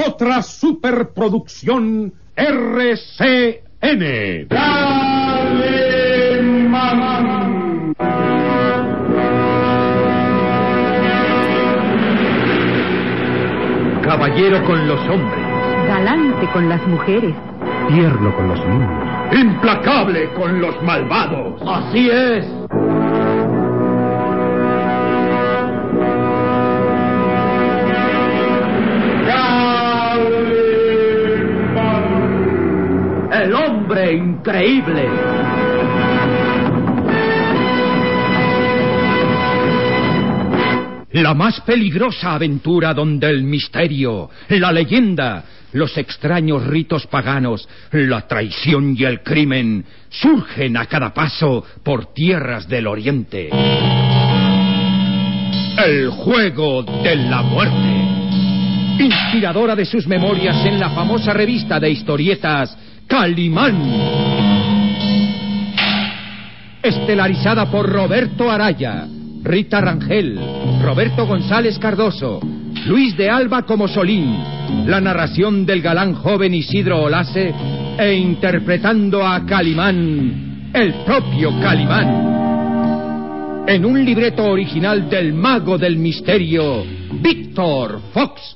otra superproducción RCN. ¡Calimán! Caballero con los hombres, galante con las mujeres, tierno con los niños, implacable con los malvados. Así es. El hombre increíble. La más peligrosa aventura donde el misterio, la leyenda, los extraños ritos paganos, la traición y el crimen surgen a cada paso por tierras del oriente. El juego de la muerte. Inspiradora de sus memorias en la famosa revista de historietas Calimán. Estelarizada por Roberto Araya, Rita Rangel, Roberto González Cardoso, Luis de Alba como Solín, la narración del galán joven Isidro Olase e interpretando a Calimán, el propio Calimán. En un libreto original del mago del misterio, Víctor Fox.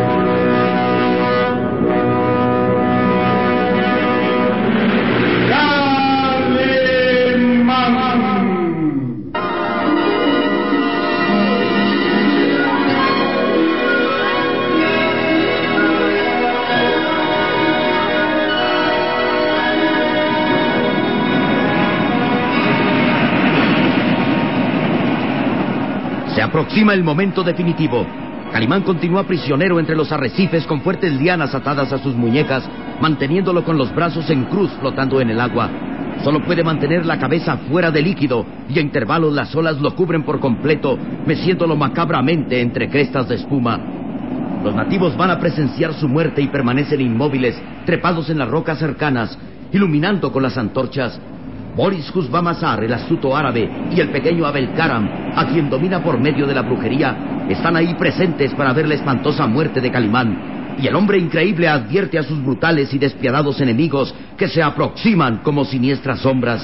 Se aproxima el momento definitivo. Calimán continúa prisionero entre los arrecifes con fuertes lianas atadas a sus muñecas, manteniéndolo con los brazos en cruz flotando en el agua. Solo puede mantener la cabeza fuera del líquido y a intervalos las olas lo cubren por completo, meciéndolo macabramente entre crestas de espuma. Los nativos van a presenciar su muerte y permanecen inmóviles, trepados en las rocas cercanas, iluminando con las antorchas. Boris Husbamazar, el astuto árabe, y el pequeño Abel Karam, a quien domina por medio de la brujería, están ahí presentes para ver la espantosa muerte de Calimán. Y el hombre increíble advierte a sus brutales y despiadados enemigos que se aproximan como siniestras sombras.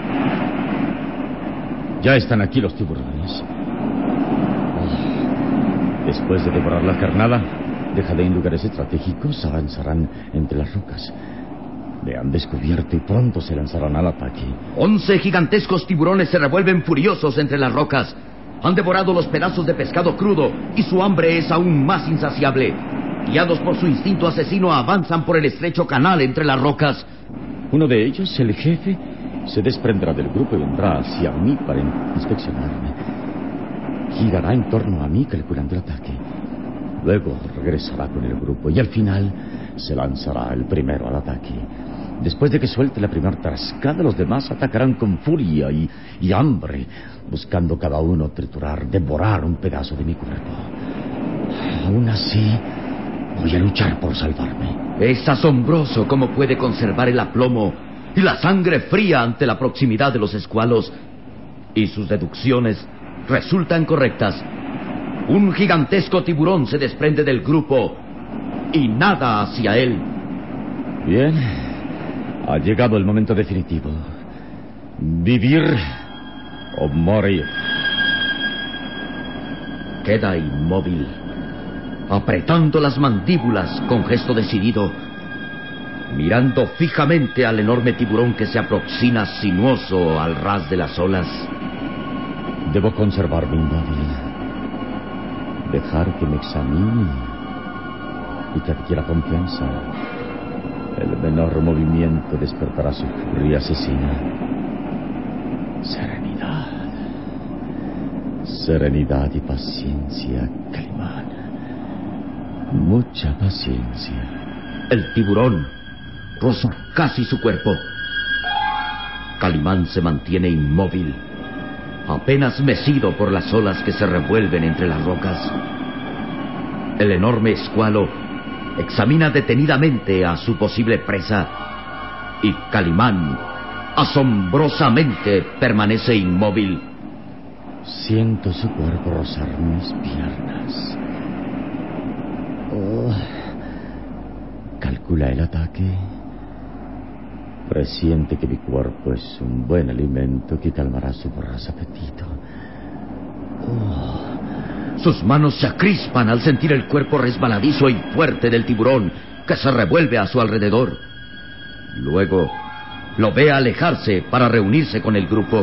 Ya están aquí los tiburones. Después de devorar la carnada, dejada en lugares estratégicos, avanzarán entre las rocas. Le han descubierto y pronto se lanzarán al ataque. 11 gigantescos tiburones se revuelven furiosos entre las rocas. Han devorado los pedazos de pescado crudo y su hambre es aún más insaciable. Guiados por su instinto asesino, avanzan por el estrecho canal entre las rocas. Uno de ellos, el jefe, se desprenderá del grupo y vendrá hacia mí para inspeccionarme. Girará en torno a mí calculando el ataque. Luego regresará con el grupo y al final se lanzará el primero al ataque. Después de que suelte la primera trascada, los demás atacarán con furia y hambre, buscando cada uno triturar, devorar un pedazo de mi cuerpo. Aún así, voy a luchar por salvarme. Es asombroso cómo puede conservar el aplomo y la sangre fría ante la proximidad de los escualos. Y sus deducciones resultan correctas. Un gigantesco tiburón se desprende del grupo y nada hacia él. Bien. Ha llegado el momento definitivo. Vivir o morir. Queda inmóvil, apretando las mandíbulas con gesto decidido, mirando fijamente al enorme tiburón que se aproxima sinuoso al ras de las olas. Debo conservarme inmóvil. Dejar que me examine y que adquiera confianza. El menor movimiento despertará su furia asesina. Serenidad. Serenidad y paciencia, Calimán. Mucha paciencia. El tiburón roza casi su cuerpo. Calimán se mantiene inmóvil, apenas mecido por las olas que se revuelven entre las rocas. El enorme escualo examina detenidamente a su posible presa y Calimán asombrosamente permanece inmóvil. Siento su cuerpo rozar mis piernas. calcula el ataque. Presiente que mi cuerpo es un buen alimento que calmará su voraz apetito. Sus manos se acrispan al sentir el cuerpo resbaladizo y fuerte del tiburón que se revuelve a su alrededor. Luego lo ve alejarse para reunirse con el grupo.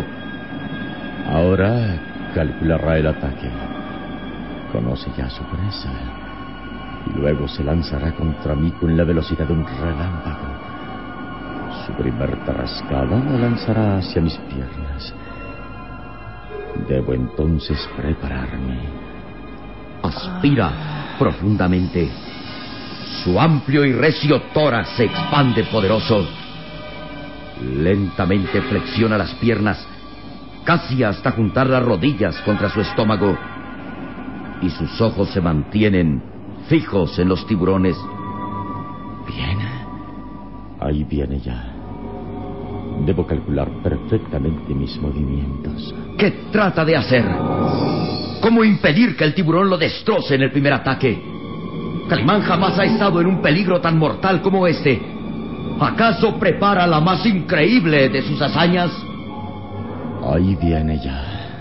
Ahora calculará el ataque. Conoce ya su presa. Y luego se lanzará contra mí con la velocidad de un relámpago. Su primer tarascada la lanzará hacia mis piernas. Debo entonces prepararme. Aspira profundamente. Su amplio y recio tórax se expande poderoso. Lentamente flexiona las piernas, casi hasta juntar las rodillas contra su estómago. Y sus ojos se mantienen fijos en los tiburones. Bien. Ahí viene ya. Debo calcular perfectamente mis movimientos. ¿Qué trata de hacer? ¿Cómo impedir que el tiburón lo destroce en el primer ataque? Calimán jamás ha estado en un peligro tan mortal como este. ¿Acaso prepara la más increíble de sus hazañas? Ahí viene ya.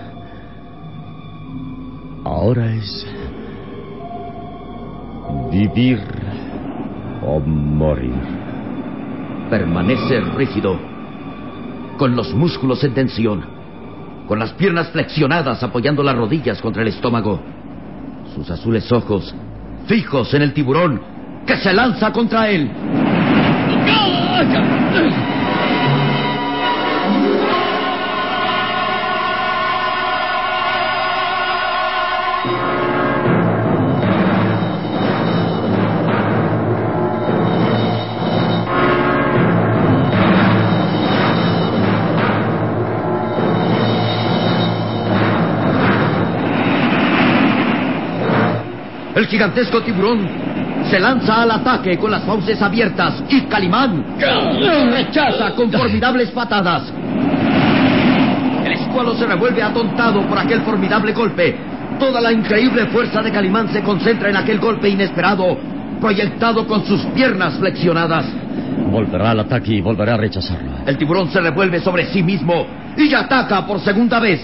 Ahora es vivir o morir. Permanece rígido, con los músculos en tensión, con las piernas flexionadas apoyando las rodillas contra el estómago. Sus azules ojos fijos en el tiburón que se lanza contra él. El gigantesco tiburón se lanza al ataque con las fauces abiertas y Calimán lo rechaza con formidables patadas. El escualo se revuelve atontado por aquel formidable golpe. Toda la increíble fuerza de Calimán se concentra en aquel golpe inesperado, proyectado con sus piernas flexionadas. Volverá al ataque y volverá a rechazarlo. El tiburón se revuelve sobre sí mismo y ataca por segunda vez.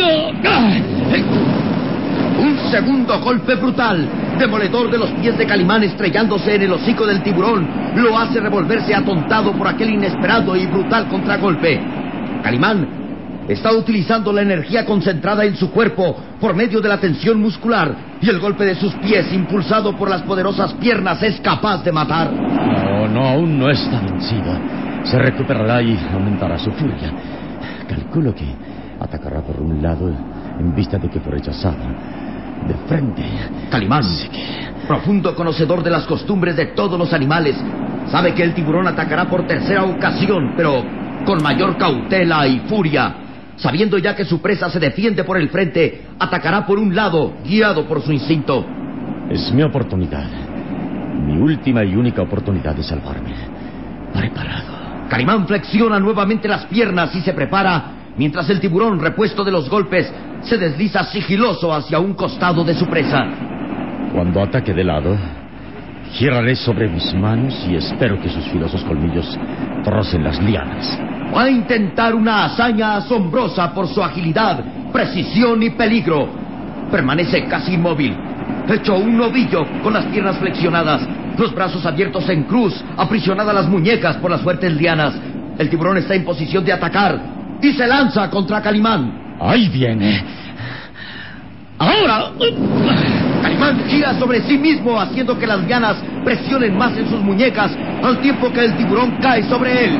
Un segundo golpe brutal, demoledor de los pies de Calimán estrellándose en el hocico del tiburón, lo hace revolverse atontado por aquel inesperado y brutal contragolpe. Calimán está utilizando la energía concentrada en su cuerpo por medio de la tensión muscular, y el golpe de sus pies, impulsado por las poderosas piernas, es capaz de matar. No, aún no está vencido. Se recuperará y aumentará su furia. Calculo que atacará por un lado en vista de que fue rechazado. De frente. Calimán, profundo conocedor de las costumbres de todos los animales, sabe que el tiburón atacará por tercera ocasión, pero con mayor cautela y furia. Sabiendo ya que su presa se defiende por el frente, atacará por un lado, guiado por su instinto. Es mi oportunidad. Mi última y única oportunidad de salvarme. Preparado. Calimán flexiona nuevamente las piernas y se prepara, mientras el tiburón, repuesto de los golpes, se desliza sigiloso hacia un costado de su presa. Cuando ataque de lado, giraré sobre mis manos y espero que sus filosos colmillos trocen las lianas. Va a intentar una hazaña asombrosa por su agilidad, precisión y peligro. Permanece casi inmóvil, hecho un ovillo con las piernas flexionadas, los brazos abiertos en cruz, aprisionadas las muñecas por las fuertes lianas. El tiburón está en posición de atacar y se lanza contra Calimán. ¡Ahí viene! ¡Ahora! Calimán gira sobre sí mismo, haciendo que las lianas presionen más en sus muñecas, al tiempo que el tiburón cae sobre él.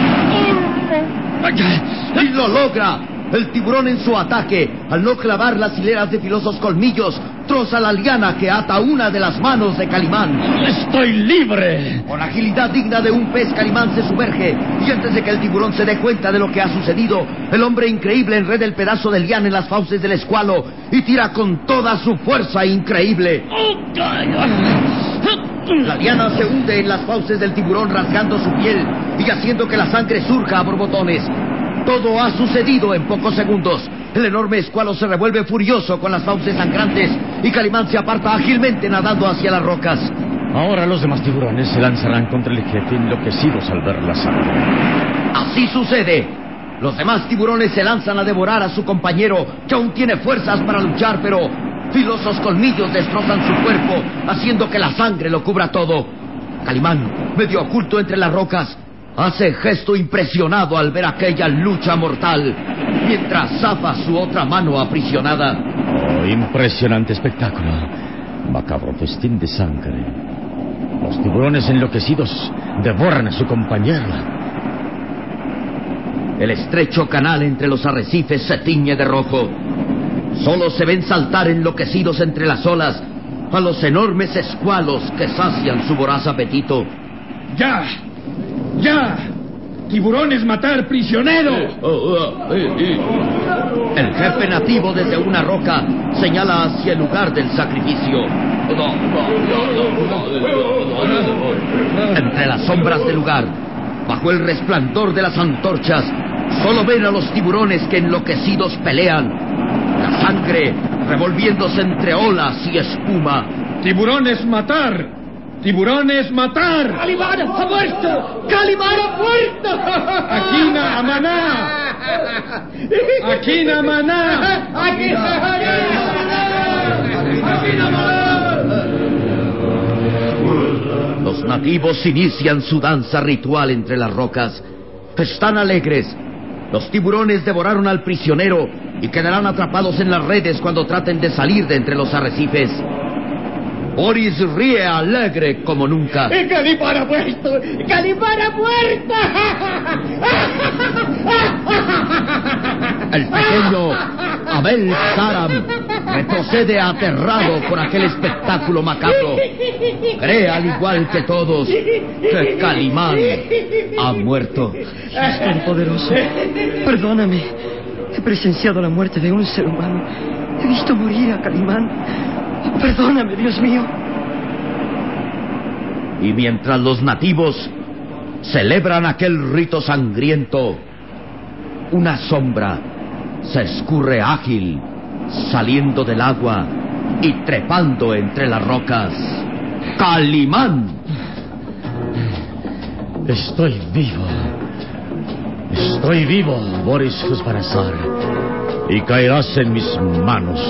¡Y lo logra! El tiburón en su ataque, al no clavar las hileras de filosos colmillos, troza la liana que ata una de las manos de Calimán. ¡Estoy libre! Con agilidad digna de un pez, Calimán se sumerge, y antes de que el tiburón se dé cuenta de lo que ha sucedido, el hombre increíble enreda el pedazo de liana en las fauces del escualo y tira con toda su fuerza increíble. La liana se hunde en las fauces del tiburón, rasgando su piel y haciendo que la sangre surja a borbotones. Todo ha sucedido en pocos segundos. El enorme escualo se revuelve furioso con las fauces sangrantes y Calimán se aparta ágilmente nadando hacia las rocas. Ahora los demás tiburones se lanzarán contra el jefe enloquecidos al ver la sangre. Así sucede. Los demás tiburones se lanzan a devorar a su compañero, que aún tiene fuerzas para luchar, pero filosos colmillos destrozan su cuerpo, haciendo que la sangre lo cubra todo. Calimán, medio oculto entre las rocas, hace gesto impresionado al ver aquella lucha mortal, mientras zafa su otra mano aprisionada. Oh, impresionante espectáculo. Macabro festín de sangre. Los tiburones enloquecidos devoran a su compañero. El estrecho canal entre los arrecifes se tiñe de rojo. Solo se ven saltar enloquecidos entre las olas a los enormes escualos que sacian su voraz apetito. ¡Ya! ¡Ya! ¡Tiburones matar prisionero! El jefe nativo desde una roca señala hacia el lugar del sacrificio. Entre las sombras del lugar, bajo el resplandor de las antorchas, solo ven a los tiburones que enloquecidos pelean. La sangre revolviéndose entre olas y espuma. ¡Tiburones matar! ¡Tiburones matar! ¡Calimán ha muerto! ¡Calimán ha muerto! ¡Aquina Amaná! ¡Aquina Amaná! Los nativos inician su danza ritual entre las rocas. Están alegres. Los tiburones devoraron al prisionero y quedarán atrapados en las redes cuando traten de salir de entre los arrecifes. Boris ríe alegre como nunca. ¡Calimán ha muerto! ¡Calimán ha muerto! El pequeño Abel Taram retrocede aterrado por aquel espectáculo macabro. Cree, al igual que todos, que Calimán ha muerto. Dios Todopoderoso, perdóname. He presenciado la muerte de un ser humano. He visto morir a Calimán. Perdóname, Dios mío. Y mientras los nativos celebran aquel rito sangriento, una sombra se escurre ágil, saliendo del agua y trepando entre las rocas. ¡Calimán! Estoy vivo. Estoy vivo, Boris Husbarazar. Y caerás en mis manos.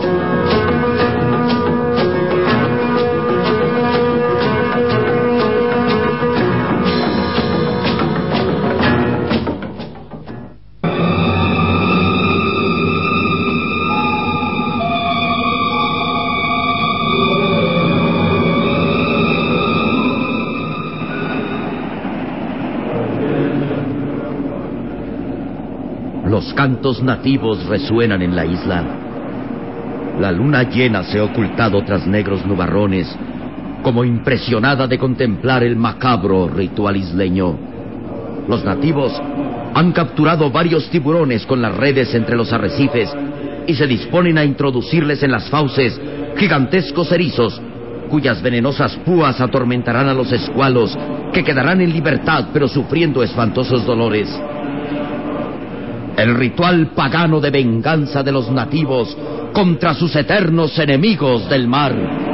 Los cantos nativos resuenan en la isla. La luna llena se ha ocultado tras negros nubarrones, como impresionada de contemplar el macabro ritual isleño. Los nativos han capturado varios tiburones con las redes entre los arrecifes y se disponen a introducirles en las fauces gigantescos erizos, cuyas venenosas púas atormentarán a los escualos, que quedarán en libertad pero sufriendo espantosos dolores. El ritual pagano de venganza de los nativos contra sus eternos enemigos del mar.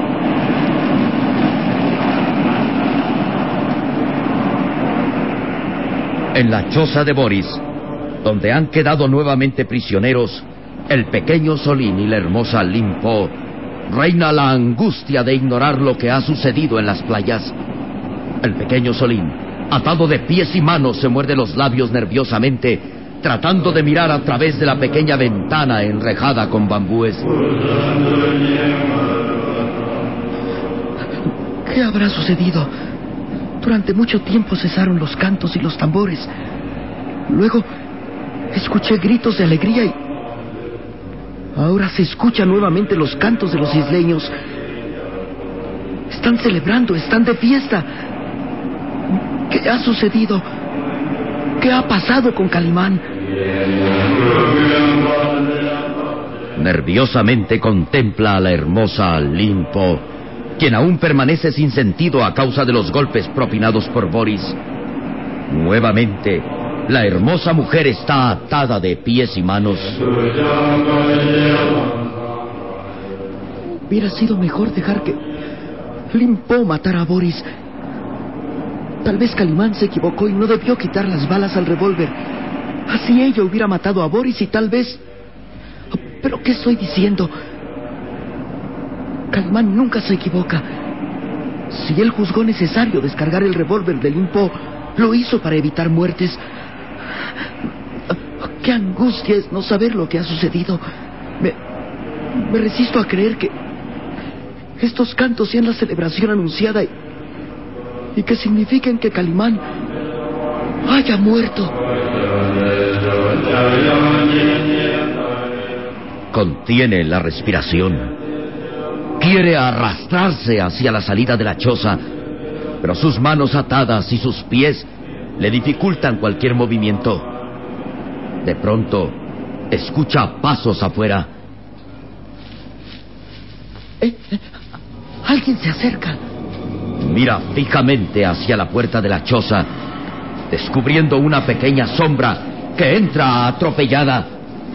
En la choza de Boris, donde han quedado nuevamente prisioneros el pequeño Solín y la hermosa Limpo, reina la angustia de ignorar lo que ha sucedido en las playas. El pequeño Solín, atado de pies y manos, se muerde los labios nerviosamente, tratando de mirar a través de la pequeña ventana enrejada con bambúes. ¿Qué habrá sucedido? Durante mucho tiempo cesaron los cantos y los tambores. Luego escuché gritos de alegría y ahora se escuchan nuevamente los cantos de los isleños. Están celebrando, están de fiesta. ¿Qué ha sucedido? ¿Qué ha pasado con Calimán? Nerviosamente contempla a la hermosa Limpo, quien aún permanece sin sentido a causa de los golpes propinados por Boris. Nuevamente, la hermosa mujer está atada de pies y manos. Hubiera sido mejor dejar Limpo matara a Boris. Tal vez Calimán se equivocó y no debió quitar las balas al revólver. Así ella hubiera matado a Boris y tal vez... ¿Pero qué estoy diciendo? Calimán nunca se equivoca. Si él juzgó necesario descargar el revólver de Limpo, lo hizo para evitar muertes. ¡Qué angustia es no saber lo que ha sucedido! Me resisto a creer que estos cantos sean la celebración anunciada y que signifiquen que Calimán haya muerto. Contiene la respiración. Quiere arrastrarse hacia la salida de la choza, pero sus manos atadas y sus pies le dificultan cualquier movimiento. De pronto, escucha pasos afuera. Alguien se acerca. Mira fijamente hacia la puerta de la choza, descubriendo una pequeña sombra que entra atropellada.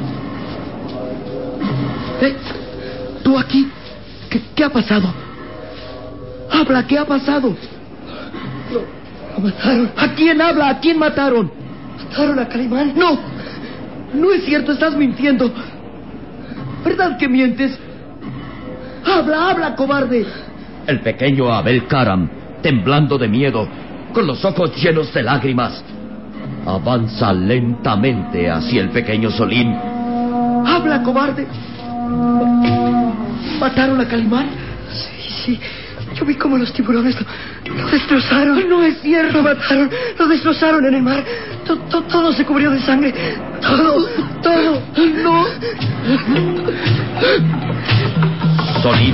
¿Tú aquí? ¿Qué ha pasado? Habla, ¿qué ha pasado? Lo mataron. ¿A quién habla? ¿A quién mataron? Mataron a Calimán. No, no es cierto, estás mintiendo. ¿Verdad que mientes? Habla, cobarde. El pequeño Abel Karam, temblando de miedo, con los ojos llenos de lágrimas, avanza lentamente hacia el pequeño Solín. Habla, cobarde. ¿Mataron a Calimán? Sí. Yo vi cómo los tiburones lo destrozaron. No es cierto. Lo mataron, lo destrozaron en el mar. Todo se cubrió de sangre. Todo. No. Solín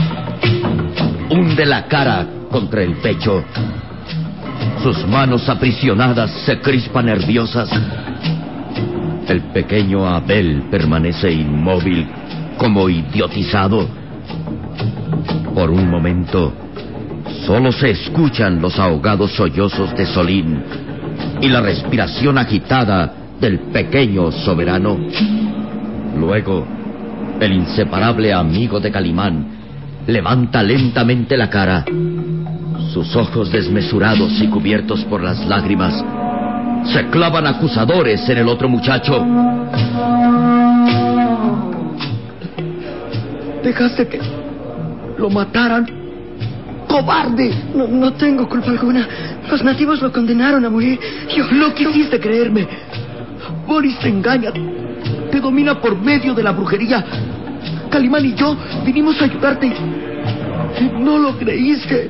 hunde la cara contra el pecho. Sus manos aprisionadas se crispan nerviosas. El pequeño Abel permanece inmóvil, como idiotizado. Por un momento, solo se escuchan los ahogados sollozos de Solín y la respiración agitada del pequeño soberano. Luego, el inseparable amigo de Calimán levanta lentamente la cara. Sus ojos desmesurados y cubiertos por las lágrimas se clavan acusadores en el otro muchacho. Dejaste que lo mataran. ¡Cobarde! No tengo culpa alguna. Los nativos lo condenaron a morir. No quisiste creerme. Boris te engaña. Te domina por medio de la brujería. Calimán y yo vinimos a ayudarte y no lo creíste.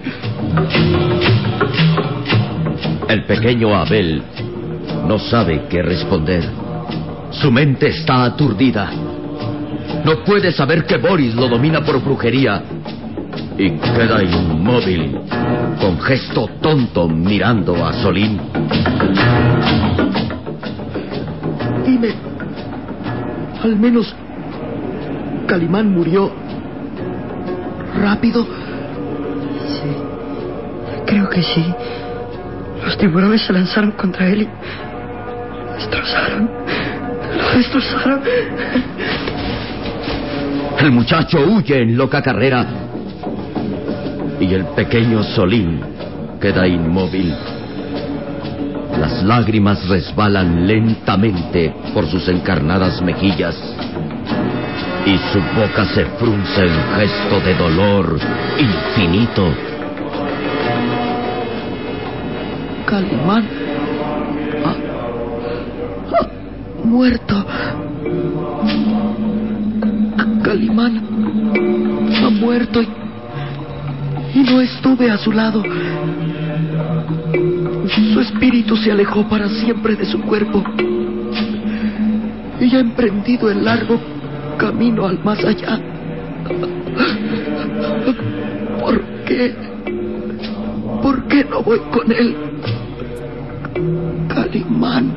El pequeño Abel no sabe qué responder. Su mente está aturdida. No puede saber que Boris lo domina por brujería y queda inmóvil, con gesto tonto, mirando a Solín. Dime, al menos Calimán murió rápido. Sí, creo que sí. Los tiburones se lanzaron contra él y lo destrozaron. El muchacho huye en loca carrera y el pequeño Solín queda inmóvil. Las lágrimas resbalan lentamente por sus encarnadas mejillas y su boca se frunce en gesto de dolor infinito. Calimán ha muerto. Calimán ha muerto y no estuve a su lado. Su espíritu se alejó para siempre de su cuerpo y ha emprendido el largo camino al más allá. ¿Por qué? ¿Por qué no voy con él? Calimán.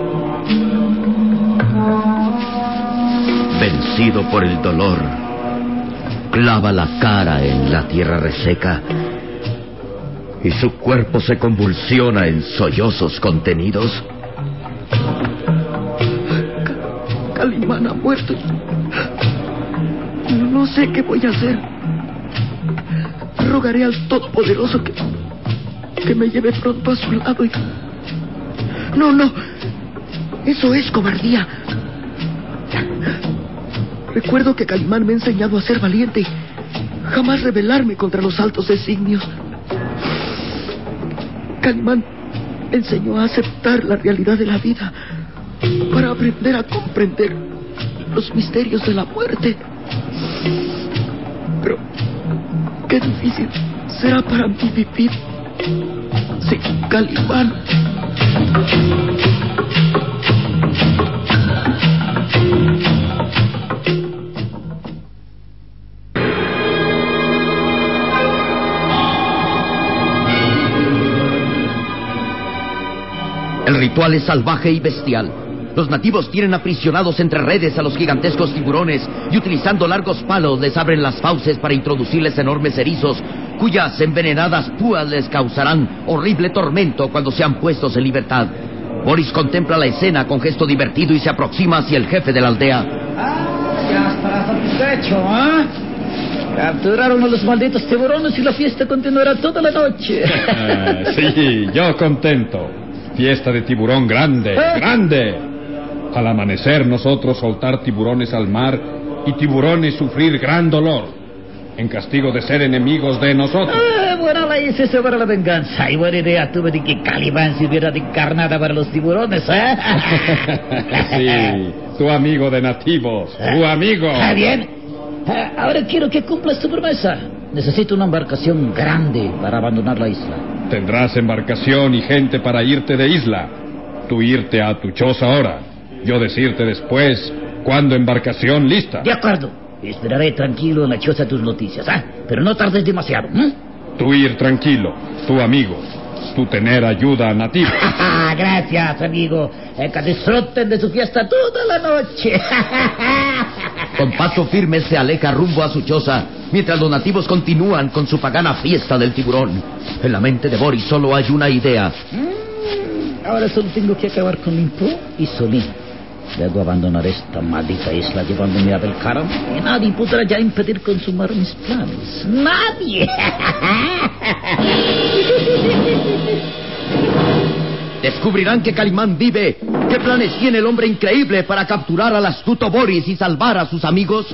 Vencido por el dolor, clava la cara en la tierra reseca y su cuerpo se convulsiona en sollozos contenidos. Calimán ha muerto. No sé qué voy a hacer. rogaré al Todopoderoso que me lleve pronto a su lado y... No, eso es cobardía. Recuerdo que Calimán me ha enseñado a ser valiente y jamás rebelarme contra los altos designios. Calimán me enseñó a aceptar la realidad de la vida para aprender a comprender los misterios de la muerte. Pero qué difícil será para mí vivir sin Calimán. El ritual es salvaje y bestial. Los nativos tienen aprisionados entre redes a los gigantescos tiburones y utilizando largos palos les abren las fauces para introducirles enormes erizos cuyas envenenadas púas les causarán horrible tormento cuando sean puestos en libertad. Boris contempla la escena con gesto divertido y se aproxima hacia el jefe de la aldea. Ya estarás satisfecho, ¿ah? Capturaron a los malditos tiburones y la fiesta continuará toda la noche. Sí, yo contento. Fiesta de tiburón grande, grande. Al amanecer nosotros soltar tiburones al mar y tiburones sufrir gran dolor, en castigo de ser enemigos de nosotros. Buena la hice sobre la venganza y buena idea tuve de que Calimán sirviera de carnada para los tiburones, ¿eh? Sí, tu amigo de nativos, tu amigo. Bien. Ahora quiero que cumplas tu promesa. Necesito una embarcación grande para abandonar la isla. Tendrás embarcación y gente para irte de isla. Tú irte a tu choza ahora. Yo decirte después cuándo embarcación lista. De acuerdo. Esperaré tranquilo en la choza tus noticias, ¿ah? Pero no tardes demasiado, ¿eh? Tú ir tranquilo, tu amigo. Tú tener ayuda a nativos. Gracias, amigo. Que disfruten de su fiesta toda la noche. Con paso firme se aleja rumbo a su choza, mientras los nativos continúan con su pagana fiesta del tiburón. En la mente de Boris solo hay una idea. Ahora solo tengo que acabar con Limpo y Solín. Luego abandonar esta maldita isla llevándome a Belcaram y nadie podrá ya impedir consumar mis planes. ¡Nadie! Descubrirán que Calimán vive. ¿Qué planes tiene el hombre increíble para capturar al astuto Boris y salvar a sus amigos?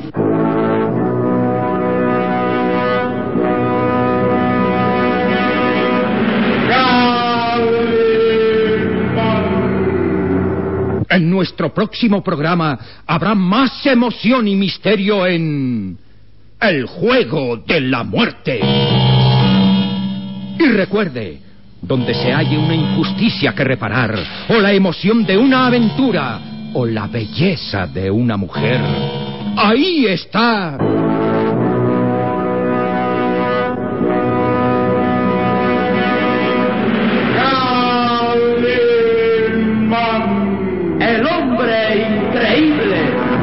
En nuestro próximo programa habrá más emoción y misterio en... El juego de la muerte. Y recuerde, donde se halle una injusticia que reparar, o la emoción de una aventura, o la belleza de una mujer, ahí está... ¡El hombre increíble!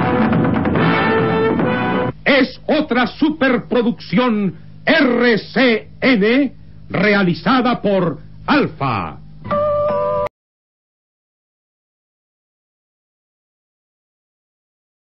Es otra superproducción RCN realizada por Alfa.